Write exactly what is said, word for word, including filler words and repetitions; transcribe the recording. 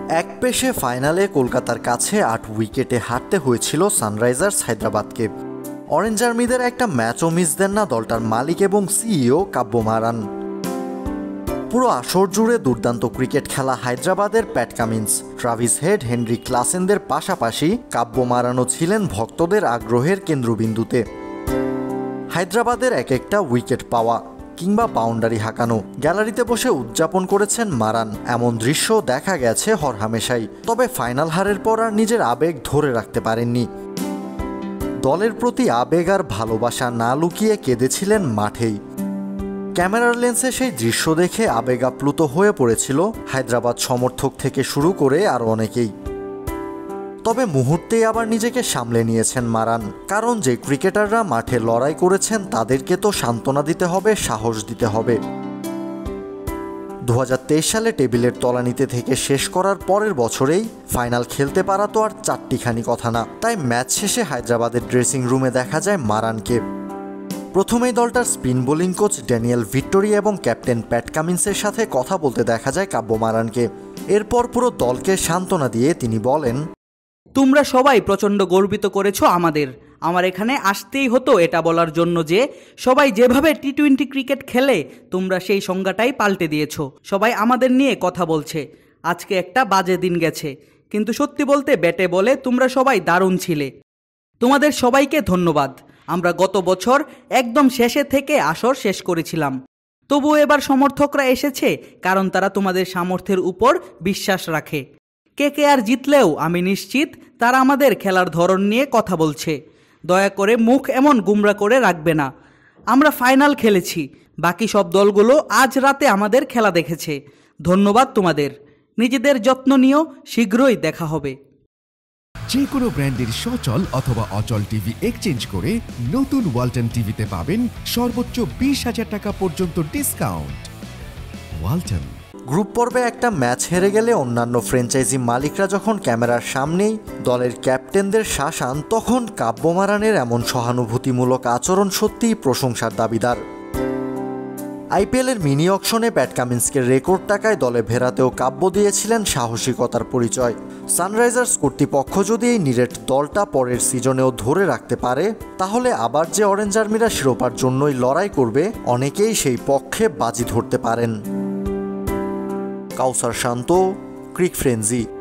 এক পেশে ফাইনালে কলকাতার কাছে আট উইকেটে হারতে হয়েছিল সানরাইজার্স হায়দ্রাবাদকে। অরেঞ্জ আর্মিদের একটা ম্যাচও মিস দেন না দলটার মালিক এবং সিইও কাব্য মারান। পুরো আসর জুড়ে দুর্দান্ত ক্রিকেট খেলা হায়দ্রাবাদের Pat Cummins, Travis Head, Henry ক্লাসেনদের পাশাপাশি কাব্য মারানও ছিলেন ভক্তদের আগ্রহের কেন্দ্রবিন্দুতে। হায়দ্রাবাদের এক একটা উইকেট পাওয়া কিংবা বাউন্ডারি হাঁকানো গ্যালারিতে বসে উদযাপন করেছেন মারান। এমন দৃশ্য দেখা গেছে হরহামেশাই। তবে ফাইনাল হারের পর আর নিজের আবেগ ধরে রাখতে পারেননি। দলের প্রতি আবেগ আর ভালোবাসা না লুকিয়ে কেঁদেছিলেন মাঠেই। ক্যামেরার লেন্সে সেই দৃশ্য দেখে আবেগ আপ্লুত হয়ে পড়েছিল হায়দ্রাবাদ সমর্থক থেকে শুরু করে আরও অনেকেই। তবে মুহূর্তেই আবার নিজেকে সামলে নিয়েছেন মারান, কারণ যে ক্রিকেটাররা মাঠে লড়াই করেছেন তাদেরকে তো সান্ত্বনা দিতে হবে, সাহস দিতে হবে। দু হাজার তেইশ সালে টেবিলের তলানিতে থেকে শেষ করার পরের বছরেই ফাইনাল খেলতে পারা তো আর চারটিখানি কথা না। তাই ম্যাচ শেষে হায়দ্রাবাদের ড্রেসিং রুমে দেখা যায় মারানকে। প্রথমেই দলটার spin bowling coach Daniel Vettori এবং ক্যাপ্টেন প্যাট কামিন্সের সাথে কথা বলতে দেখা যায় কাব্য মারানকে। এরপর পুরো দলকে সান্ত্বনা দিয়ে তিনি বলেন, তোমরা সবাই প্রচণ্ড গর্বিত করেছো আমাদের। আমার এখানে আসতেই হতো এটা বলার জন্য যে সবাই যেভাবে টি টোয়েন্টি ক্রিকেট খেলে তোমরা সেই সংজ্ঞাটাই পাল্টে দিয়েছো। সবাই আমাদের নিয়ে কথা বলছে। আজকে একটা বাজে দিন গেছে, কিন্তু সত্যি বলতে ব্যাটে বলে তোমরা সবাই দারুণ ছিলে। তোমাদের সবাইকে ধন্যবাদ। আমরা গত বছর একদম শেষে থেকে আসর শেষ করেছিলাম, তবুও এবার সমর্থকরা এসেছে কারণ তারা তোমাদের সামর্থ্যের উপর বিশ্বাস রাখে। কে কে আর জিতলেও আমি নিশ্চিত তারা আমাদের খেলার ধরন নিয়ে কথা বলছে। দয়া করে মুখ এমন গুমরা করে রাখবে না। আমরা ফাইনাল খেলেছি, বাকি সব দলগুলো আজ রাতে আমাদের খেলা দেখেছে। ধন্যবাদ তোমাদের। নিজেদের যত্ন নিও, শীঘ্রই দেখা হবে। যে কোনো ব্র্যান্ডের সচল অথবা অচল টিভি এক্সচেঞ্জ করে নতুন ওয়ালটন টিভিতে পাবেন সর্বোচ্চ বিশ হাজার টাকা পর্যন্ত ডিসকাউন্ট। ওয়ালটন। গ্রুপ পর্বে একটা ম্যাচ হেরে গেলে অন্যান্য ফ্র্যাঞ্চাইজি মালিকরা যখন ক্যামেরার সামনেই দলের ক্যাপ্টেনদের শাসান, তখন কাব্য মারানের এমন সহানুভূতিমূলক আচরণ সত্যিই প্রশংসার দাবিদার। আইপিএলের মিনি অকশনে প্যাট কামিন্সকে রেকর্ড টাকায় দলে ফেরাতেও কাব্য দিয়েছিলেন সাহসিকতার পরিচয়। সানরাইজার্স কর্তৃপক্ষ যদি এই নিরেট দলটা পরের সিজনেও ধরে রাখতে পারে, তাহলে আবার যে অরেঞ্জ আর্মিরা শিরোপার জন্যই লড়াই করবে, অনেকেই সেই পক্ষে বাজি ধরতে পারেন। Kawsar Shanto, crick frenzy.